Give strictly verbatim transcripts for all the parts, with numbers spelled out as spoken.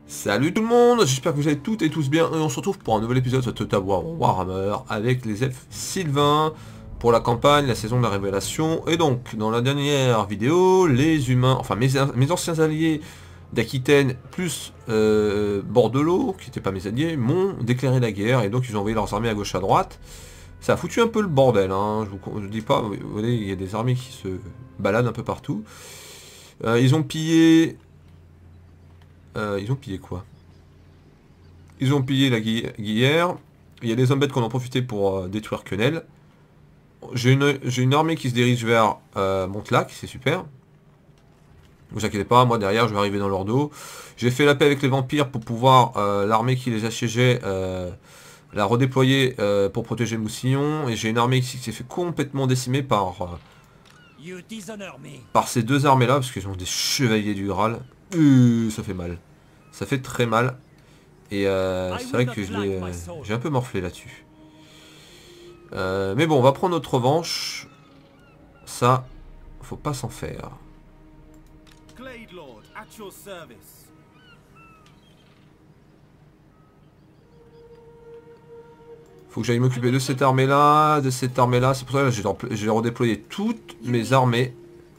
Salut tout le monde, j'espère que vous allez toutes et tous bien et on se retrouve pour un nouvel épisode de Total War Warhammer avec les elfes sylvains pour la campagne, la saison de la révélation. Et donc, dans la dernière vidéo, les humains, enfin mes, mes anciens alliés d'Aquitaine plus euh, Bordelot, qui n'étaient pas mes alliés, m'ont déclaré la guerre et donc ils ont envoyé leurs armées à gauche à droite. Ça a foutu un peu le bordel, hein. Je vous je dis pas, vous voyez, il y a des armées qui se baladent un peu partout. Euh, ils ont pillé... Euh, ils ont pillé quoi? Ils ont pillé la Guillère. Il y a des hommes bêtes qui en ont profité pour euh, détruire Quenel. J'ai une, j'ai une armée qui se dirige vers euh, Montelac, c'est super. Ne vous inquiétez pas, moi derrière je vais arriver dans leur dos. J'ai fait la paix avec les vampires pour pouvoir euh, l'armée qui les assiégeait euh, la redéployer euh, pour protéger le Moussillon. Et j'ai une armée qui s'est fait complètement décimer par, euh, par ces deux armées là, parce qu'ils ont des chevaliers du Graal. Euh, ça fait mal. Ça fait très mal. Et euh, c'est vrai que je l'ai, euh, j'ai un peu morflé là-dessus. Euh, mais bon, on va prendre notre revanche. Ça, faut pas s'en faire. Faut que j'aille m'occuper de cette armée-là, de cette armée-là. C'est pour ça que j'ai redéployé toutes mes armées.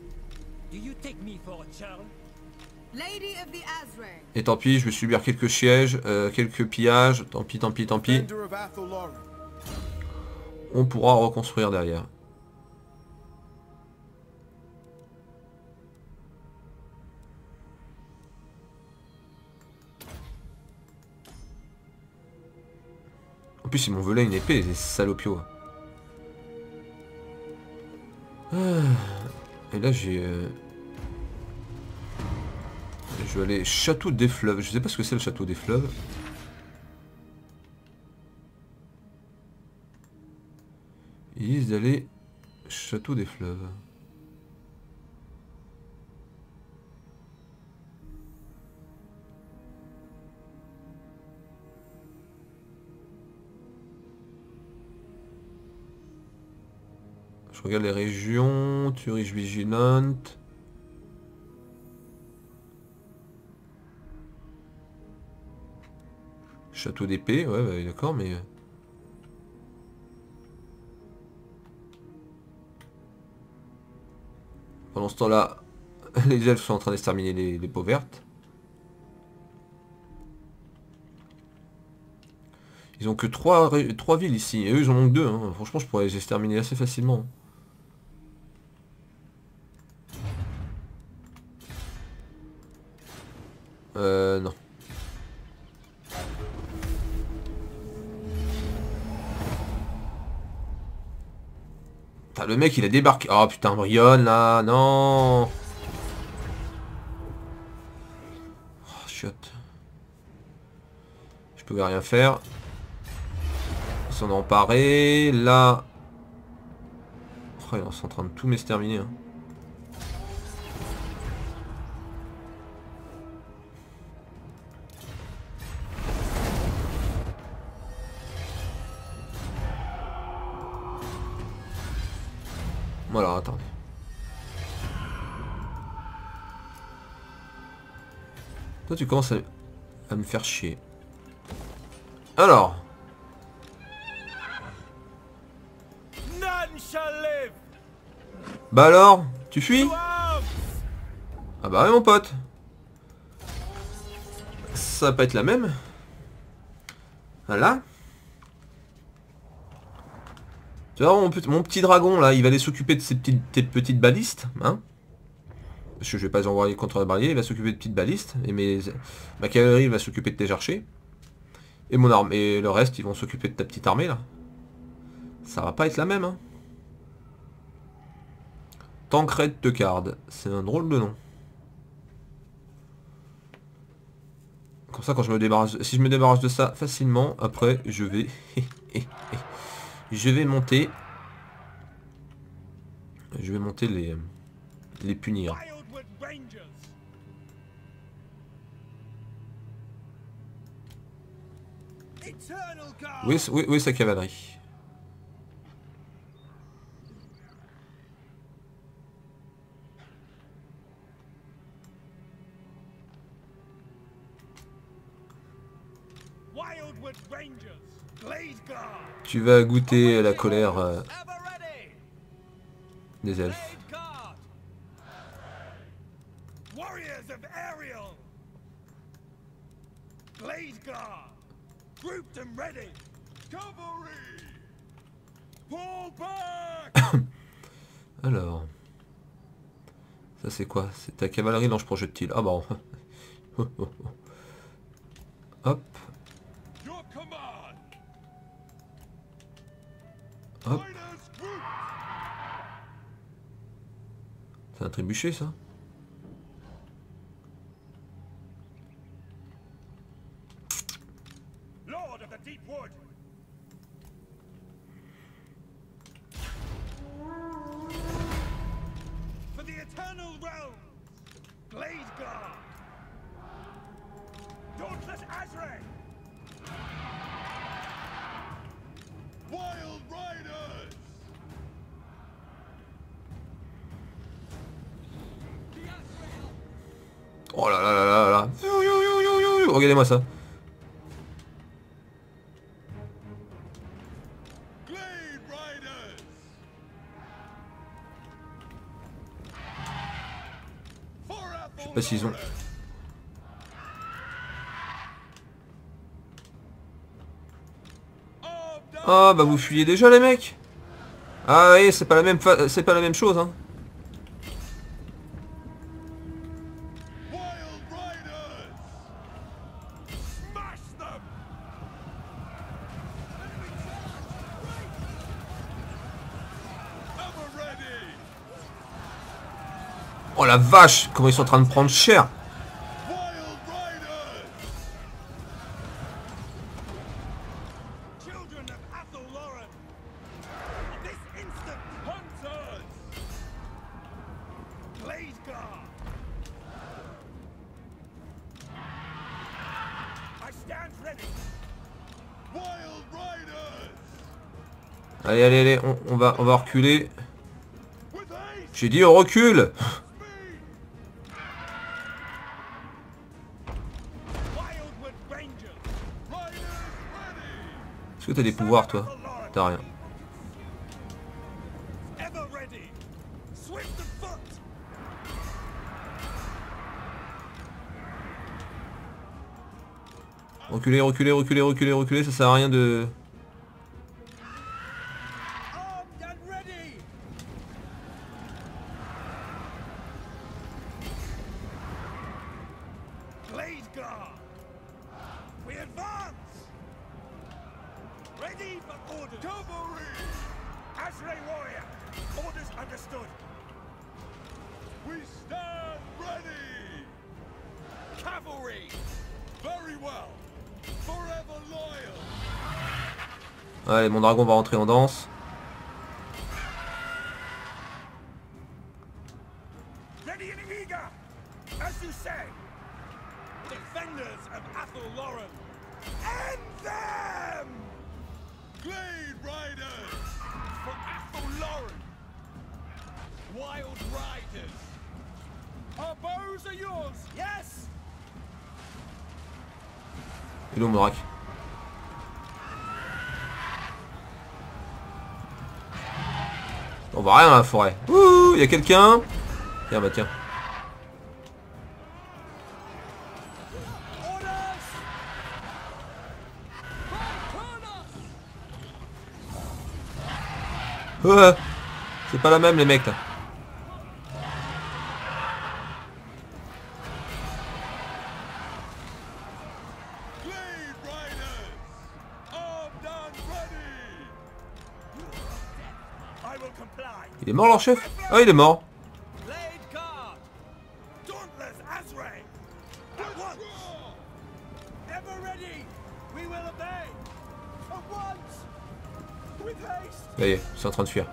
Et tant pis, je vais subir quelques sièges, euh, quelques pillages. Tant pis, tant pis, tant pis. On pourra reconstruire derrière. En plus, ils m'ont volé une épée, les salopios. Ah. Et là, j'ai... Euh... Je vais aller château des fleuves. Je sais pas ce que c'est le château des fleuves. Ils disent d'aller château des fleuves. Je regarde les régions. Turige vigilante. Château d'épée, ouais, bah, d'accord, mais... Pendant ce temps-là, les elfes sont en train d'exterminer les, les peaux vertes. Ils ont que trois, trois villes ici, et eux ils en ont que deux, hein. Franchement je pourrais les exterminer assez facilement. Euh, non. Putain, le mec il a débarqué. Oh putain, Brion là, non. Oh, chiotte. Je pouvais rien faire. Ils s'en ont emparé. Là. Oh, ils sont en train de tout m'exterminer. Hein. Voilà, attendez. Toi tu commences à, à me faire chier. Alors. Bah alors, tu fuis? Ah bah ouais mon pote. Ça va pas être la même. Voilà. Tu vois mon, mon petit dragon là, il va aller s'occuper de ces petites, petites balistes. Hein, parce que je vais pas les envoyer contre la barrière, il va s'occuper de petites balistes. Et mes, ma cavalerie va s'occuper de tes archers. Et mon armée, et le reste ils vont s'occuper de ta petite armée là. Ça va pas être la même hein. Tancred de Card, c'est un drôle de nom. Comme ça quand je me débarrasse, si je me débarrasse de ça facilement, après je vais... je vais monter... Je vais monter les... les punir. Oui, oui, oui, sa cavalerie. Tu vas goûter la colère euh, des elfes. Alors, ça c'est quoi? C'est ta cavalerie lance projectile. Ah bon. Hop. Hop. C'est un trébuchet ça? Oh là là là là là. Regardez-moi ça. Je sais pas s'ils ont... Ah bah vous fuyez déjà les mecs. Ah oui, c'est pas la même fa... c'est pas la même chose hein. Oh la vache, comment ils sont en train de prendre cher. Allez, allez, allez, on, on va on va reculer. J'ai dit on recule. Est-ce que t'as des pouvoirs toi? T'as rien. Reculer, reculer, reculer, reculer, reculer, ça sert à rien de... Allez, mon dragon va rentrer en danse. Hello Morak. On voit rien dans la forêt. Ouh, il y a quelqu'un. Tiens, bah tiens. Ouais, c'est pas la même les mecs là. Il est mort leur chef? Ah il est mort. Ça y est, c'est en train de fuir.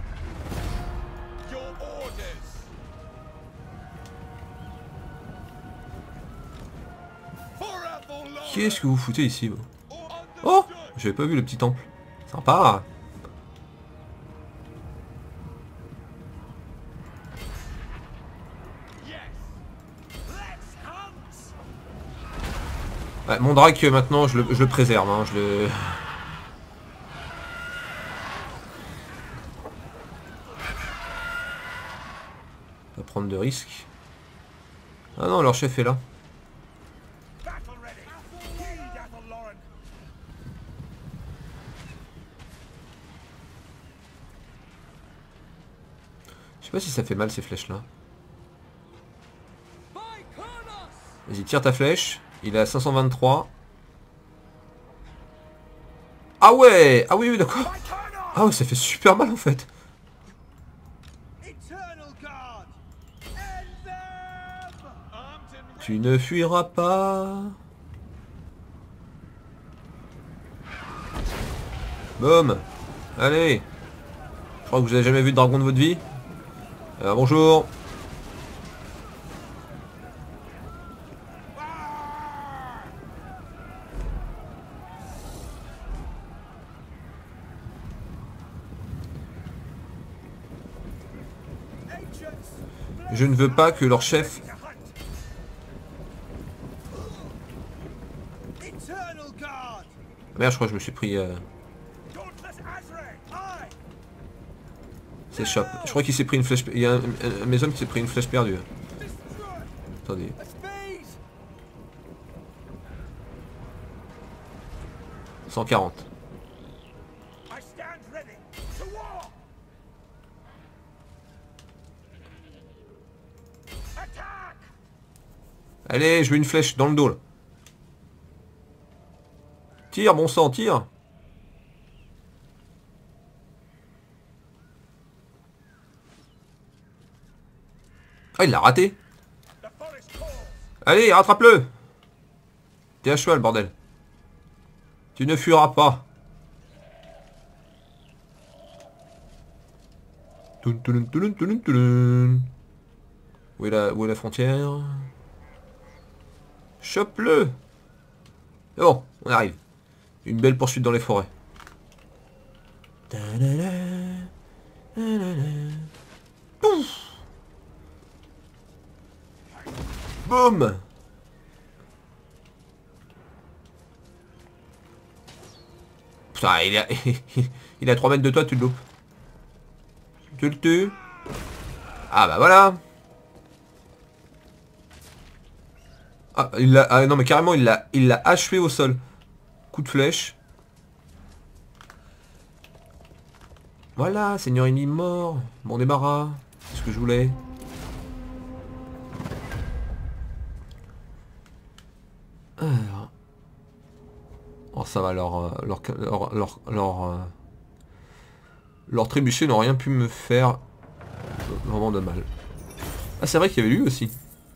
Qu'est-ce que vous foutez ici vous? Oh, j'avais pas vu le petit temple. Sympa. Ouais, mon Drake maintenant je le, je le préserve, hein, je le... Pas prendre de risques. Ah non, leur chef est là. Je sais pas si ça fait mal ces flèches là. Vas-y, tire ta flèche. Il est à cinq cent vingt-trois. Ah ouais. Ah oui, oui, d'accord. Ah ouais, ça fait super mal en fait. Tu ne fuiras pas. Boum. Allez. Je crois que vous avez jamais vu de dragon de votre vie. Euh, bonjour. Je ne veux pas que leur chef... Merde, je crois que je me suis pris... Euh... S'échappe. Je crois qu'il s'est pris une flèche... Il y a un, un, un maison qui s'est pris une flèche perdue. Attendez. cent quarante. Allez, je veux une flèche dans le dos là. Tire, bon sang, tire. Ah, il l'a raté. Allez, rattrape-le. T'es à cheval, bordel. Tu ne fuiras pas. Toun, toun, toun, toun, toun. Où est la, où est la frontière? Chope-le. Bon, on arrive. Une belle poursuite dans les forêts. Pouf. Boum. Putain, il est à, il est à trois mètres de toi, tu le loupes. Tu le tues. Ah bah voilà. Ah, il l'a... Ah non mais carrément il l'a il l'a achevé au sol. Coup de flèche. Voilà, seigneur ennemi mort. Bon débarras. C'est ce que je voulais. Alors. Oh ça va, leur leur leur leur leur, euh... leur trébuchets n'ont rien pu me faire vraiment de mal. Ah c'est vrai qu'il y avait lui aussi.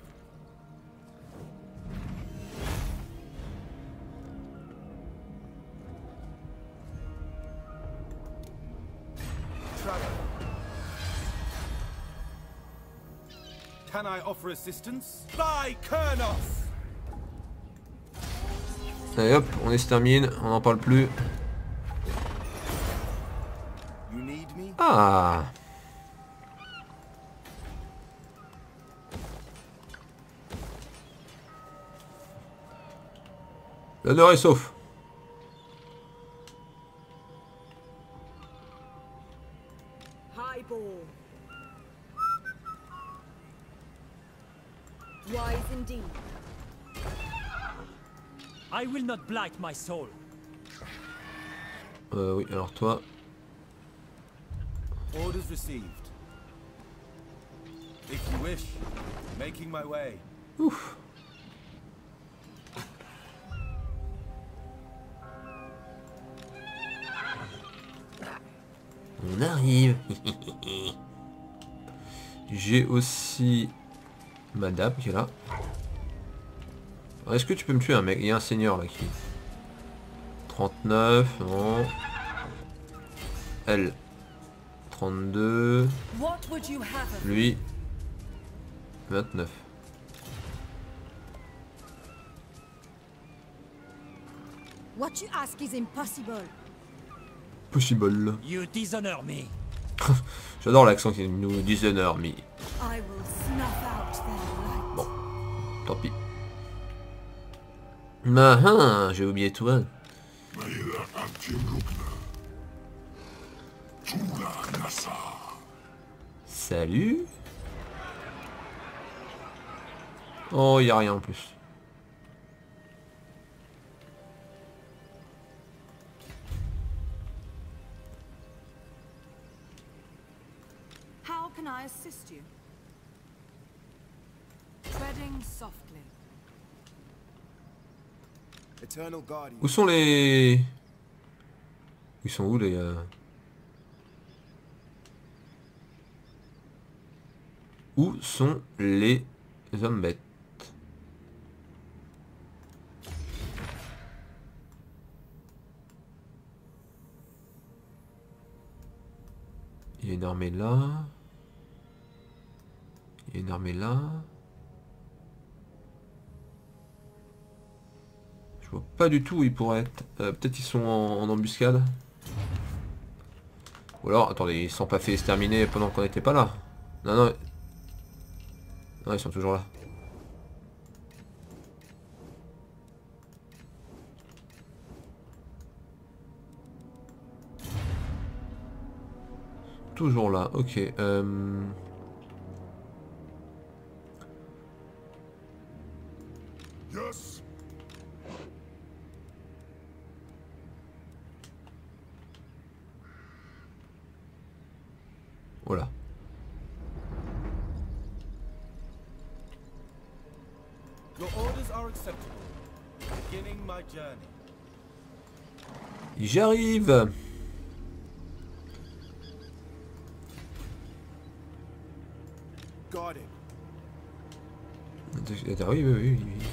Can I offer assistance? By Kurnoth! Allez hop, on extermine, on n'en parle plus. Ah. L'honneur est sauf. Wise indeed. I will not blight my soul. Euh, oui, alors toi. Orders received. If you wish, making my way. Ouf. On arrive. J'ai aussi madame qui est là. Est-ce que tu peux me tuer un mec? Il y a un seigneur là qui... trente-neuf, non. Elle. trente-deux. Lui. vingt-neuf. What you ask is impossible. Possible. You dishonor me. J'adore l'accent qui nous dishonor me. I will snuff out their light. Bon, tant pis. Ah ah, j'ai oublié toi. Salut. Oh, y a rien en plus. How can I assist you? Treading softly. Eternal Guardian. Où sont les... Ils sont où les... Euh... Où sont les hommes bêtes? Il y a une armée là. Il y a une armée là. Je vois pas du tout où ils pourraient être. Euh, Peut-être ils sont en, en embuscade. Ou alors, attendez, ils sont pas fait exterminer pendant qu'on n'était pas là. Non, non. Non, ils sont toujours là. Toujours là, ok. Euh... Yes. Voilà. Your orders are acceptable. Beginning my journey. J'arrive. Guarded. Attends, oui, oui, oui, oui.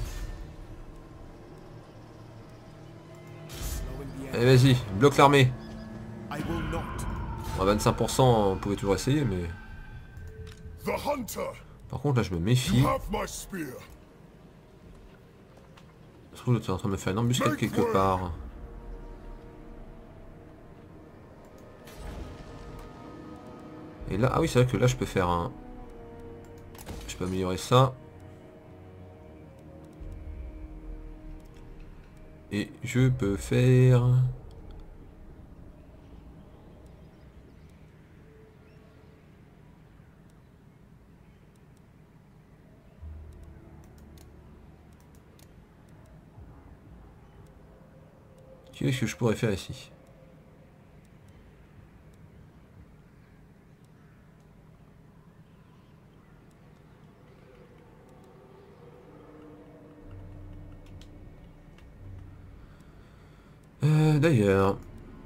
Slowing the Allez, end. vas-y, bloque l'armée. I will not. À vingt-cinq pour cent, on pouvait toujours essayer, mais... The hunter, Par contre, là, je me you méfie. have my spear. Je trouve que tu es en train de me faire une embuscade quelque part. Et là, ah oui, c'est vrai que là, je peux faire un... Je peux améliorer ça. Et je peux faire... Qu'est-ce que je pourrais faire ici? Euh, d'ailleurs...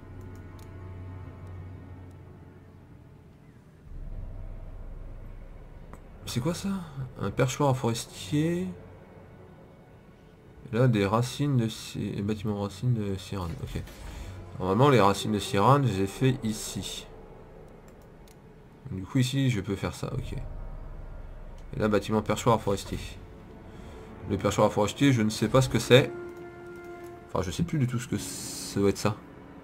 C'est quoi ça? Un perchoir forestier. Là, des racines de... ci- bâtiments racines de Cyrane. Ok. Normalement, les racines de Cyrane, je les ai fait ici. Du coup, ici, je peux faire ça. Ok. Et là, bâtiment perchoir forestier. Le perchoir forestier, je ne sais pas ce que c'est. Enfin, je sais plus du tout ce que ça doit être ça.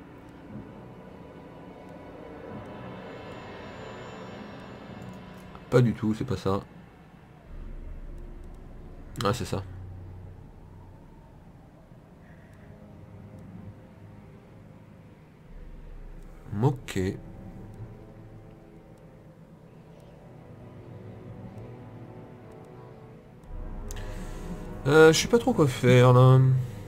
Pas du tout, c'est pas ça. Ah, c'est ça. Ok. Euh, je sais pas trop quoi faire là.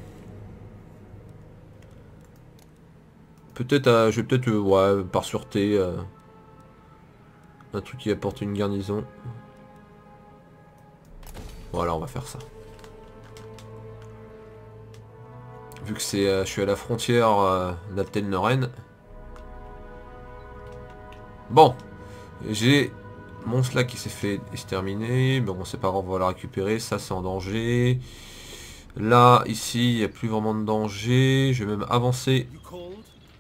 Peut-être, euh, je vais peut-être, euh, ouais, par sûreté, euh, un truc qui apporte une garnison. Voilà, on va faire ça. Vu que c'est, euh, je suis à la frontière euh, d'Alten-Lorraine. Bon, j'ai mon slack qui s'est fait exterminer. Bon, c'est pas grave, on va la récupérer. Ça, c'est en danger. Là, ici, il n'y a plus vraiment de danger. Je vais même avancer You called?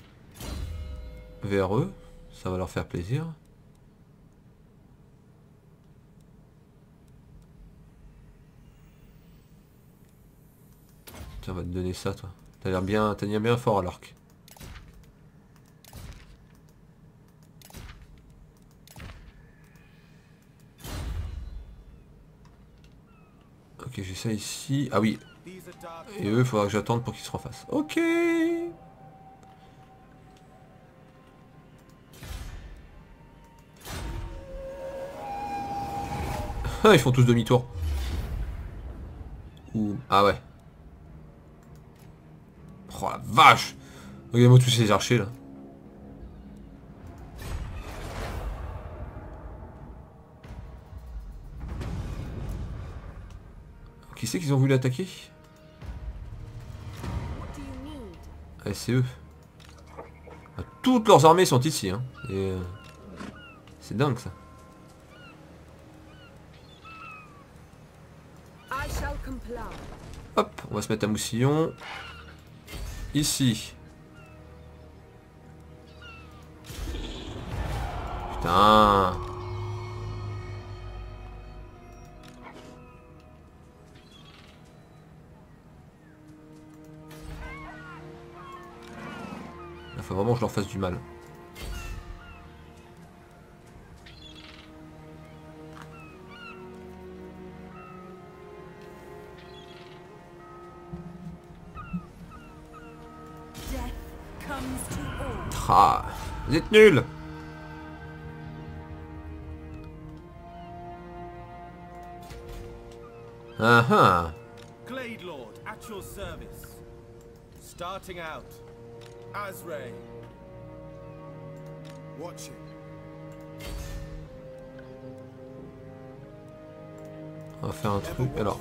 vers eux. Ça va leur faire plaisir. Tiens, on va te donner ça, toi. T'as l'air bien, t'as l'air bien fort à l'arc. Ok, j'ai ça ici. Ah oui. These are dark. Et eux, il faudra que j'attende pour qu'ils se refassent. Ok. Ah, ils font tous demi-tour. Ou... Ah ouais. Oh la vache. Regardez-moi tous ces archers là. Qui c'est qu'ils ont voulu attaquer? What do you need? Ah, c'est eux. Ah, toutes leurs armées sont ici. Hein. Et euh, c'est dingue ça. I shall comply. Hop, on va se mettre à Moussillon. Ici. Putain. Il faut vraiment que je leur fasse du mal. Death comes to all. Ah, vous êtes nuls. Ah ah. Glade Lord, at your service. Starting out. Azray. Watching. On va faire un truc alors.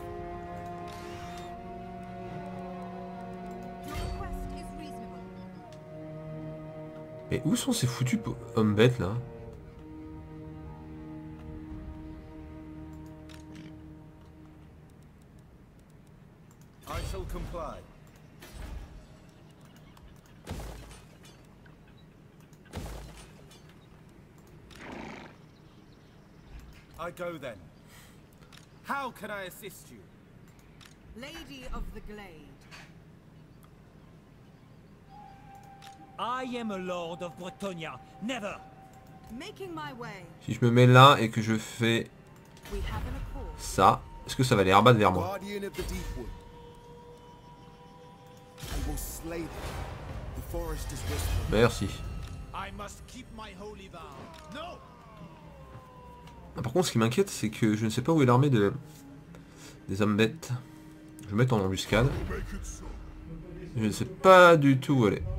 Your request is reasonable. Mais où sont ces foutus po- hommes bêtes là? I shall comply. I go then. How can I assist you? Lady of the Glade. I am a lord of Bretonia. Never! Making my way. Si je me mets là et que je fais We have an accord. ça, est-ce que ça va les rabattre vers moi? Guardian of the Deepwood. I will slay them. The forest is whispering. Merci. I must keep my holy vow. No! Ah, par contre, ce qui m'inquiète, c'est que je ne sais pas où est l'armée de... des hommes bêtes. Je vais mettre en embuscade. Make it so. Je ne sais pas du tout où elle est.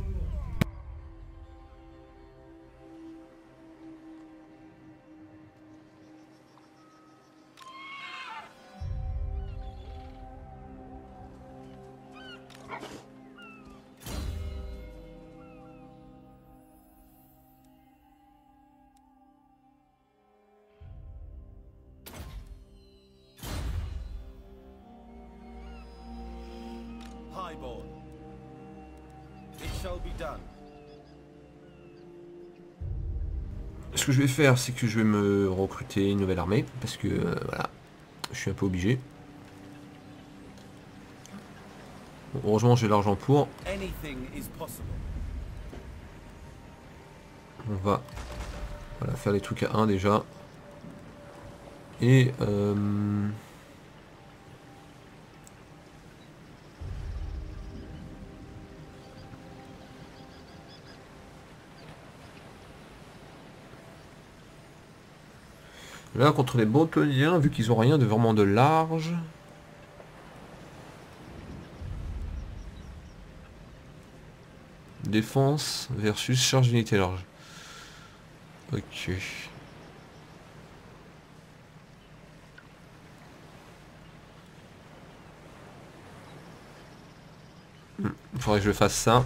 Highborn. It shall be done. Ce que je vais faire, c'est que je vais me recruter une nouvelle armée. Parce que, euh, voilà, je suis un peu obligé. Bon, heureusement, j'ai l'argent pour. Anything is possible. On va voilà, faire les trucs à un déjà. Et... Euh, là, contre les Bretoniens, vu qu'ils ont rien de vraiment de large... Défense versus charge d'unité large. Ok. Hmm, il faudrait que je fasse ça.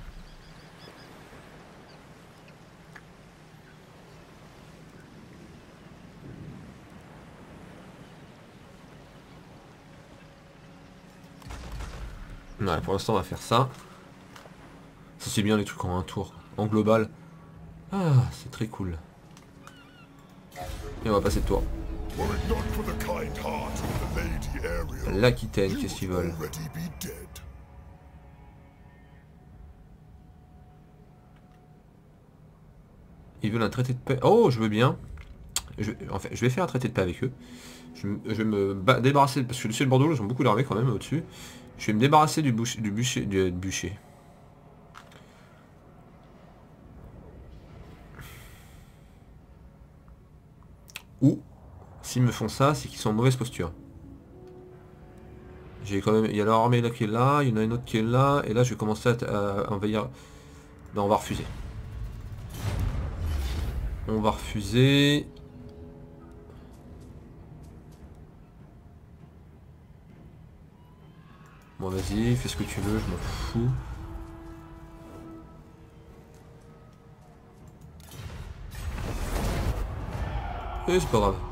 Ouais, pour l'instant on va faire ça. Ça c'est bien les trucs en un tour. En global. Ah, c'est très cool. Et on va passer de tour. Were it not for the kind heart of the Lady Ariel, L'Aquitaine, you qu'est-ce qu'ils would veulent? already be dead. Ils veulent un traité de paix. Oh, je veux bien. Je, en fait, je vais faire un traité de paix avec eux. Je, je vais me débarrasser, parce que le ciel bordeaux, ils ont beaucoup d'armées quand même au-dessus. Je vais me débarrasser du boucher, du bûcher, du bûcher. Ou, s'ils me font ça, c'est qu'ils sont en mauvaise posture. J'ai quand même, il y a leur armée là qui est là, il y en a une autre qui est là, et là je vais commencer à, à envahir. Non, on va refuser. On va refuser. Bon vas-y, fais ce que tu veux, je m'en fous. Et c'est pas grave.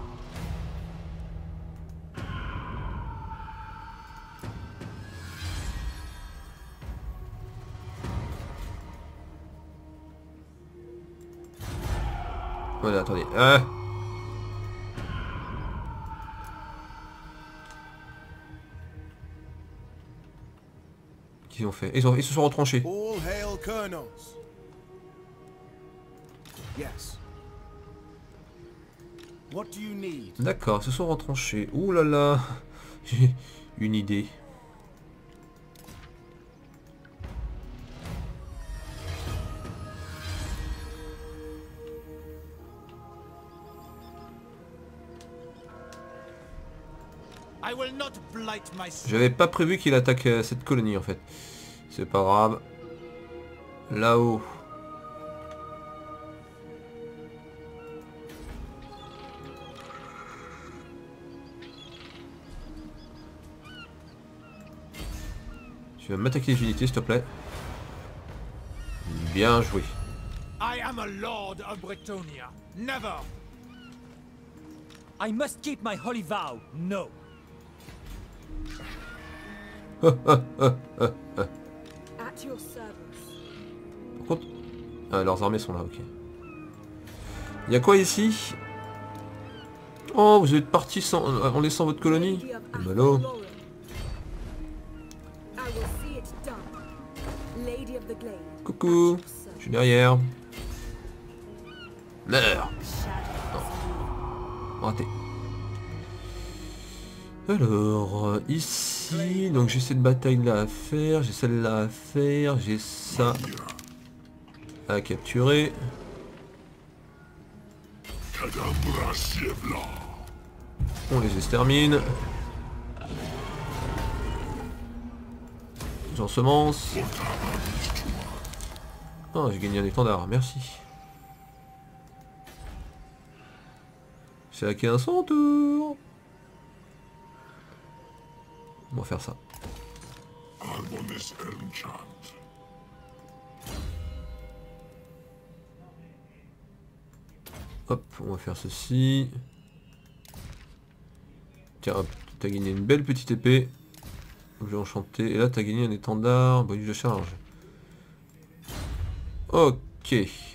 Voilà, attendez. Ah. Qu'est-ce qu'ils ont fait? Ils, ont, ils se sont retranchés. All hail colonels. Yes. What do you need? D'accord, ils se sont retranchés. Ouh là là. J'ai une idée. I will not blight my soul. J'avais pas prévu qu'il attaque euh, cette colonie en fait. C'est pas grave. Là-haut. Tu vas m'attaquer les unités s'il te plaît. Bien joué. I am a lord of Bretonia. Never. I must keep my holy vow. No. At your service. Par contre... Ah, leurs armées sont là, ok. Il y a quoi ici? Oh, vous êtes partis sans... en laissant votre colonie? Lady of Ballot. Athlone. I will see it done. Lady of the Glade. Coucou. Je suis derrière. Meurs. Raté. Alors, euh, ici, donc j'ai cette bataille là à faire, j'ai celle-là à faire, j'ai ça à capturer. On les extermine. J'ensemence. Ah, j'ai gagné un étendard, merci. C'est à qui un son tour. On va faire ça. Hop, on va faire ceci. Tiens, hop, t'as gagné une belle petite épée. Objet enchanté. Et là, t'as gagné un étendard. Bonus de charge. Ok.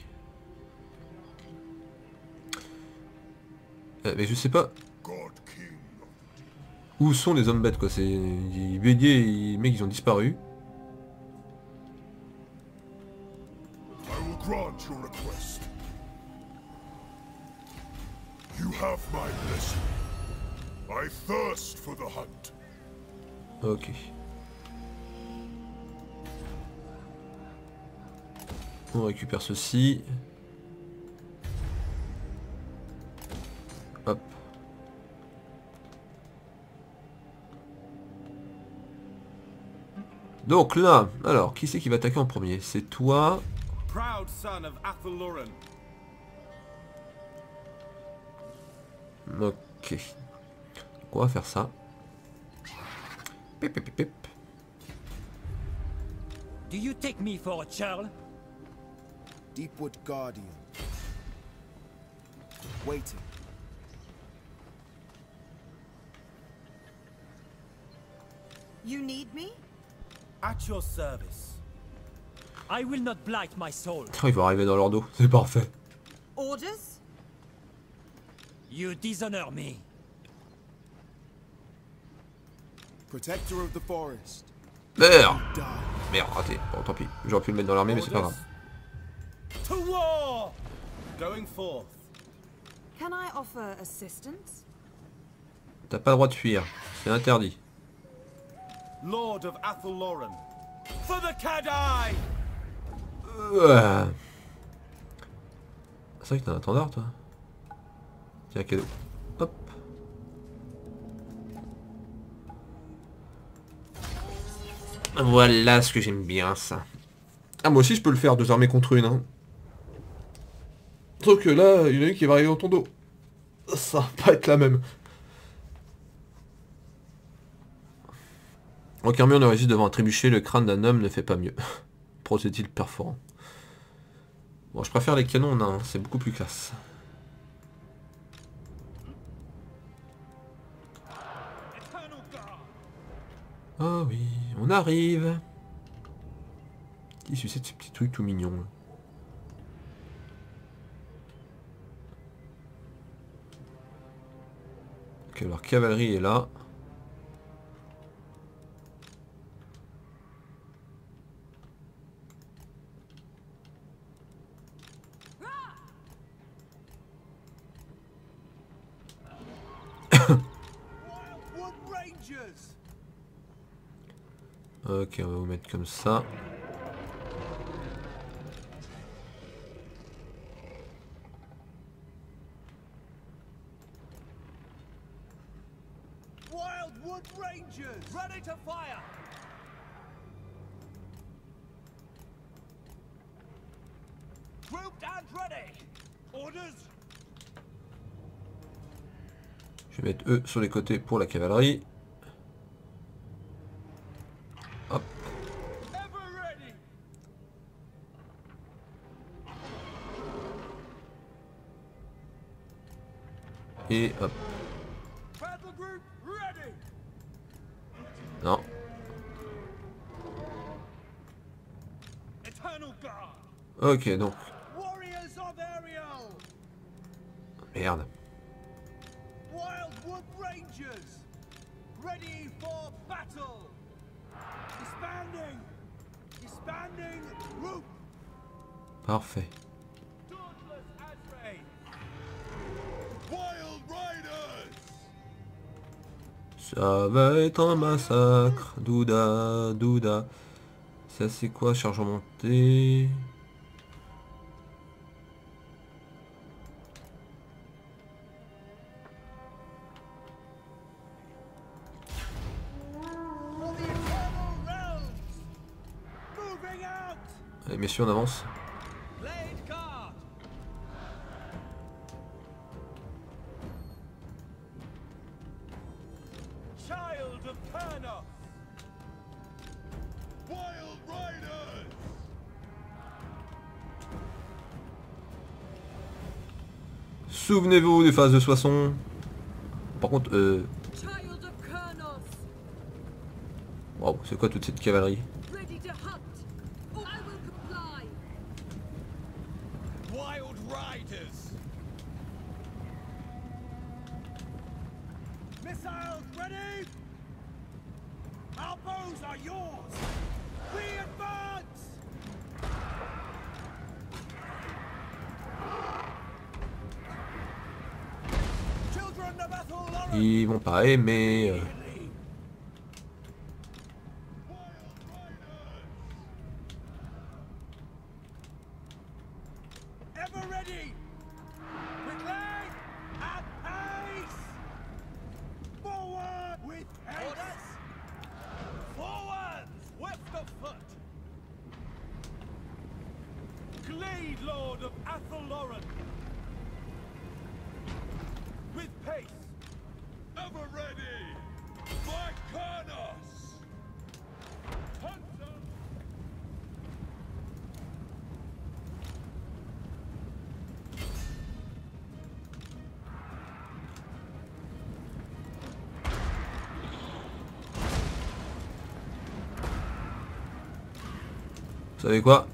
Euh, mais je sais pas. Où sont les hommes bêtes quoi? C'est les béliers, les mecs ils ont disparu. I will grant your request. You have my blessing. I thirst for the hunt. Ok. On récupère ceci. Hop. Donc là, alors, qui c'est qui va attaquer en premier? C'est toi. Proud son of Athelloren. Ok. Donc on va faire ça. Pip, pip, pip, pip. Do you take me for a churl? Deepwood Guardian. Waiting. You need me? At your service. I will not blight my soul. Oh, il va arriver dans leur dos, c'est parfait. Orders? You dishonor me. Protector of the forest. Merde. Die. Merde, raté. Bon, tant pis. J'aurais pu le mettre dans l'armée, mais c'est pas grave. To war! Going forth. Can I offer assistance? t'as pas le droit de fuir. C'est interdit. Lord of Athelloren, for the Kadai! Euh... C'est vrai que t'as un étendard, toi. Tiens, cadeau. Hop. Voilà ce que j'aime bien, ça. Ah, moi aussi, je peux le faire, deux armées contre une. Hein. Sauf que là, il y en a une qui va arriver dans ton dos. Ça va pas être la même. Ok, Hermione on résiste devant un trébuchet, le crâne d'un homme ne fait pas mieux. Projectile perforant. Bon, je préfère les canons nains, c'est beaucoup plus classe. Oh oui, on arrive. Qui sucette ces petits trucs tout mignons là. Ok, leur cavalerie est là. Ok, on va vous mettre comme ça. Wildwood Rangers, ready to fire. Grouped and ready. Orders. Je vais mettre eux sur les côtés pour la cavalerie. Hop. Et hop. Non. Ok, donc. Merde. Wildwood Rangers, ready for battle. Disbanding. Disbanding group. Parfait. Dauntless Azrae. Wild Riders! Ça va être un massacre. Douda, douda. Ça c'est quoi? Charge remontée. Allez messieurs, on avance. Blade guard. Child of Kurnoth. Wild Riders! Souvenez-vous des phases de Soissons. Par contre, euh... Child of Kurnoth, waouh, c'est quoi toute cette cavalerie? ready to hunt. Oh, I will comply. Wild Riders! Missiles ready. Our bows are yours. We advance. Children of Athelloren. Ils vont pas aimer. euh. Ever ready. Quickly. At pace. Forward with haste. Orders. Forwards with the foot. Glade Lord of Athelloren! With pace! Ever ready! By Kurnoth! Hunter! Vous savez quoi?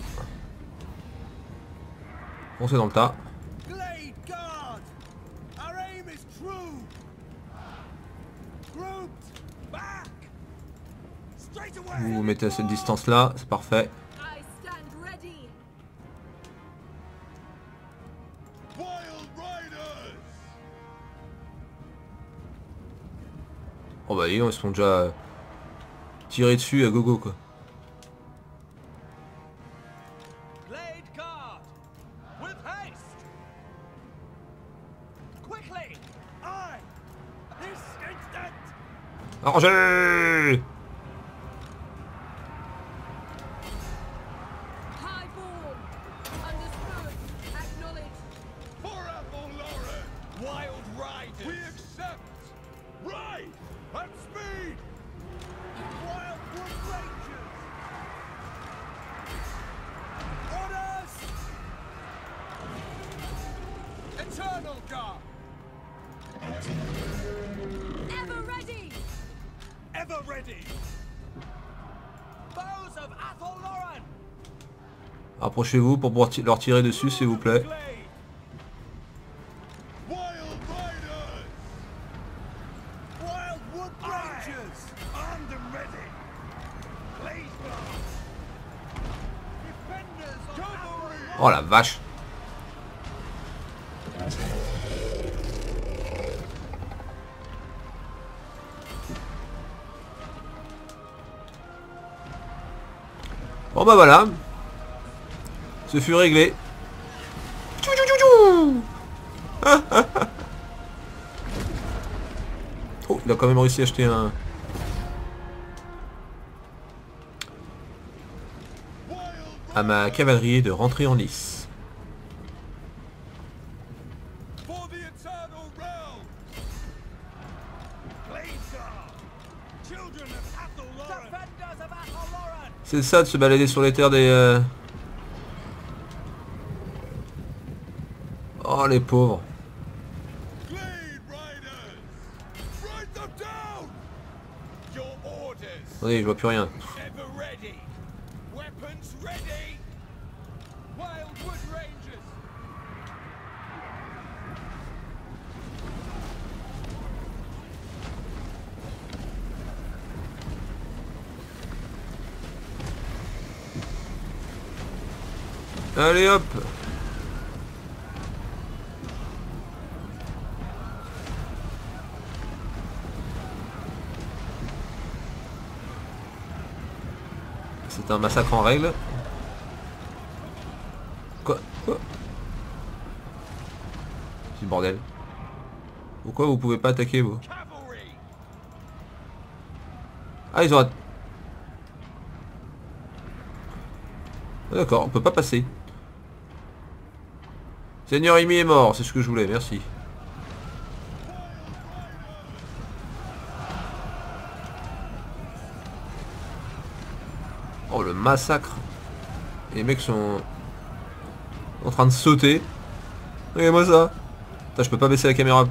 Foncez dans le tas. Glade guard. Our aim is true. Grouped. Back. Straight away. Vous vous mettez à cette distance là, c'est parfait. I stand ready. Wild Riders! Oh bah ils sont déjà tirés dessus à gogo quoi. Blade guard! With haste! Quickly! I! This instant! Arrangez! Highborn! Understood! Acknowledged! For Athelloren! Wild riders! We accept! Ride! At speed! Wildwood Rangers! Orders! Eternal Guard! Ever ready! Ever ready! Foes of Athelloren! Approchez-vous pour pouvoir ti- leur tirer dessus s'il vous plaît. Glade! Wild Riders! Wildwood Rangers! Armed and ready! Blade guard! Defenders of Athelloren! Oh la vache. Bon bah voilà. Ce fut réglé. Tchou, tchou, tchou, tchou. Oh, il a quand même réussi à acheter un... à ma cavalerie de rentrer en lice. For the Eternal Realm! Blade guard! Children of Athelloren! Defenders of Athelloren! C'est ça de se balader sur les terres des... euh, Oh les pauvres. Glade Riders! Ride them down! Your orders! Attendez, je vois plus rien. Ever ready! Weapons ready! Wildwood Rangers! Allez hop. C'est un massacre en règle. Quoi? Quoi? C'est le bordel. Pourquoi vous pouvez pas attaquer vous? Cavalry! Ah ils ont... at- Ah, d'accord, on peut pas passer. Seigneur Imi est mort, c'est ce que je voulais, merci. Oh le massacre. Les mecs sont en train de sauter. Regardez-moi ça. Putain, je peux pas baisser la caméra.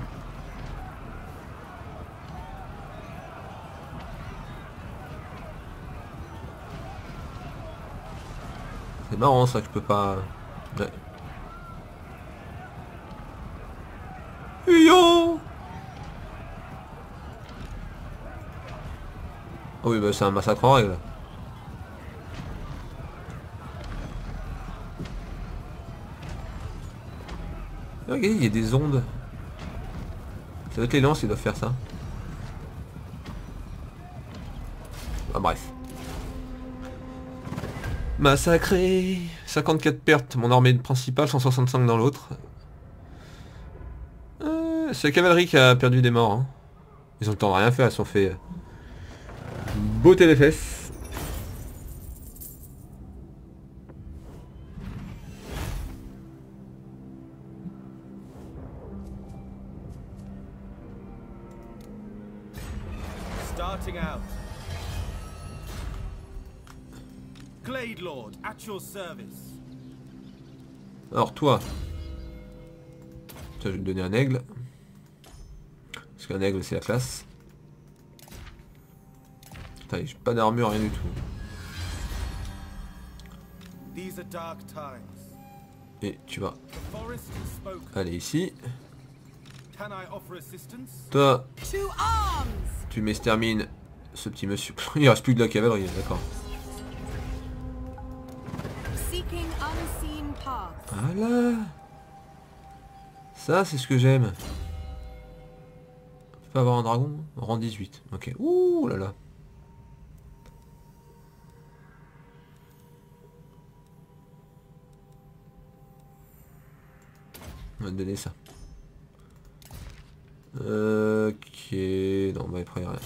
C'est marrant ça que je peux pas... Ouais. Yo. Ah oui bah c'est un massacre en règle. Regardez, il y a des ondes. Ça doit être les lances qui doivent faire ça. Ah bref. Massacré. cinquante-quatre pertes, mon armée principale, cent soixante-cinq dans l'autre. Euh, c'est la cavalerie qui a perdu des morts. Hein. Ils ont le temps de rien faire, ils se sont fait... botter les fesses. Starting out. Glade Lord, at your service. Alors toi, tiens, je vais te donner un aigle. Parce qu'un aigle c'est la classe. Putain, j'ai pas d'armure, rien du tout. These are dark times. Et tu vas The forest has spoken. aller ici. Can I offer assistance? Toi, To arms! tu m'extermines ce petit monsieur. Il reste plus que de la cavalerie, d'accord. Seeking unseen paths. Voilà. Ça c'est ce que j'aime. peux avoir un dragon? Rang dix-huit. Ok. Ouh là là. On va te donner ça. Euh, ok. Non, bah après rien.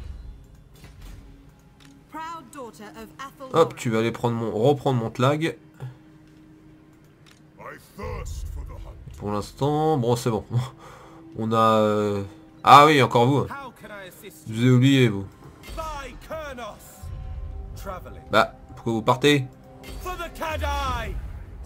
Proud daughter of Athelnor. Hop, tu vas aller prendre mon, reprendre mon tlag. I thirst for the hunt. Pour l'instant, bon c'est bon. On a... Euh... Ah oui, encore vous. How can I assist Je you? vous ai oublié vous. By Kurnos! Traveling. Bah, pourquoi vous partez? For the Kadai!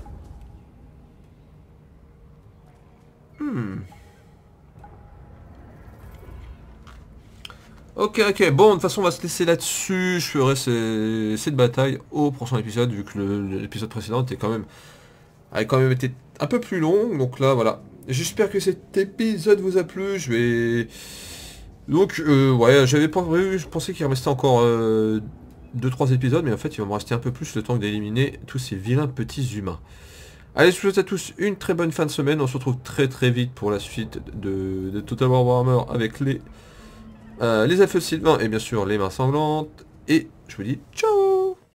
Ok, ok, bon, de toute façon on va se laisser là-dessus, je ferai ces, cette bataille au prochain épisode, vu que le- l'épisode précédent était quand même, avait quand même été un peu plus long, donc là voilà. J'espère que cet épisode vous a plu, je vais... Donc, euh, ouais, j'avais pas prévu, je pensais qu'il restait encore deux trois épisodes, mais en fait il va me rester un peu plus le temps d'éliminer tous ces vilains petits humains. Allez, je vous souhaite à tous une très bonne fin de semaine, on se retrouve très très vite pour la suite de, de Total War Warhammer avec les... Euh, les elfes sylvains et bien sûr les mains sanglantes. Et je vous dis ciao.